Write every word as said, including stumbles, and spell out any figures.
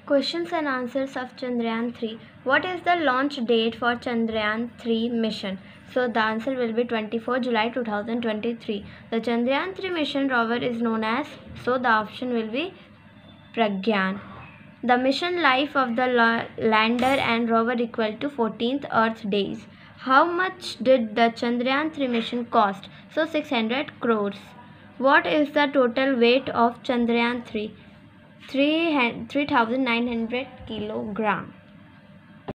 Questions and answers of Chandrayaan three. What is the launch date for Chandrayaan three mission? So the answer will be twenty-fourth July two thousand twenty-three. The Chandrayaan three mission rover is known as, so the option will be Pragyan. The mission life of the lander and rover equal to fourteenth Earth days. How much did the Chandrayaan three mission cost? So six hundred crores. What is the total weight of Chandrayaan three? three thousand nine hundred kilogram.